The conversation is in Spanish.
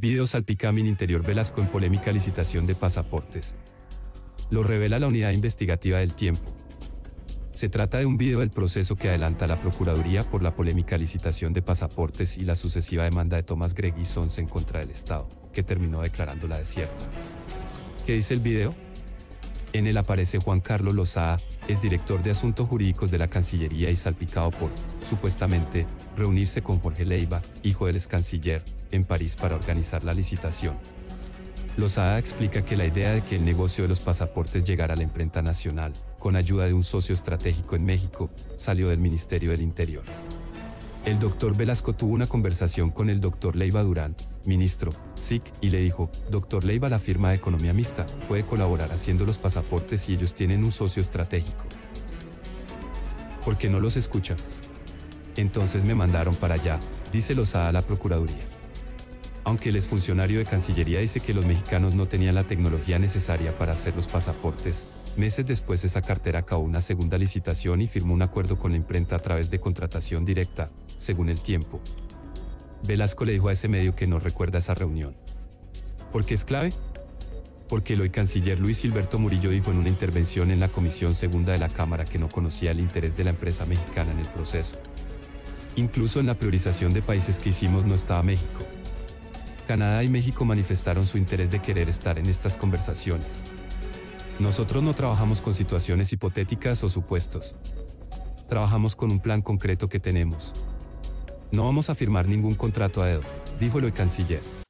Video salpicamín Interior Velasco en polémica licitación de pasaportes. Lo revela la Unidad Investigativa del Tiempo. Se trata de un video del proceso que adelanta la Procuraduría por la polémica licitación de pasaportes y la sucesiva demanda de Tomás Gregg y Sons en contra del Estado, que terminó declarándola desierta. ¿Qué dice el video? En él aparece Juan Carlos Lozada, exdirector de Asuntos Jurídicos de la Cancillería y salpicado por, supuestamente, reunirse con Jorge Leiva, hijo del excanciller, en París para organizar la licitación. Lozada explica que la idea de que el negocio de los pasaportes llegara a la imprenta nacional, con ayuda de un socio estratégico en México, salió del Ministerio del Interior. El doctor Velasco tuvo una conversación con el doctor Leiva Durán, ministro, SIC, y le dijo: doctor Leiva, la firma de economía mixta puede colaborar haciendo los pasaportes y ellos tienen un socio estratégico. ¿Por qué no los escucha? Entonces me mandaron para allá, dice Lozada a la Procuraduría. Aunque el exfuncionario de Cancillería dice que los mexicanos no tenían la tecnología necesaria para hacer los pasaportes, meses después esa cartera acabó una segunda licitación y firmó un acuerdo con la imprenta a través de contratación directa, según El Tiempo. Velasco le dijo a ese medio que no recuerda esa reunión. ¿Por qué es clave? Porque el hoy canciller Luis Gilberto Murillo dijo en una intervención en la Comisión Segunda de la Cámara que no conocía el interés de la empresa mexicana en el proceso. Incluso en la priorización de países que hicimos no estaba México. Canadá y México manifestaron su interés de querer estar en estas conversaciones. Nosotros no trabajamos con situaciones hipotéticas o supuestos. Trabajamos con un plan concreto que tenemos. No vamos a firmar ningún contrato a dedo, dijo el hoy canciller.